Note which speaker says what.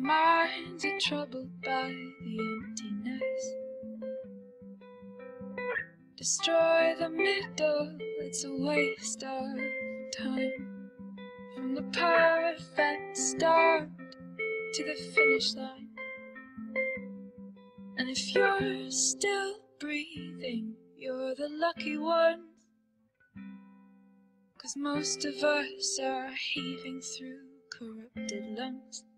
Speaker 1: minds are troubled by the emptiness. Destroy the middle, it's a waste of time. From the perfect start to the finish line. And if you're still breathing, you're the lucky ones. 'Cause most of us are heaving through corrupted lungs.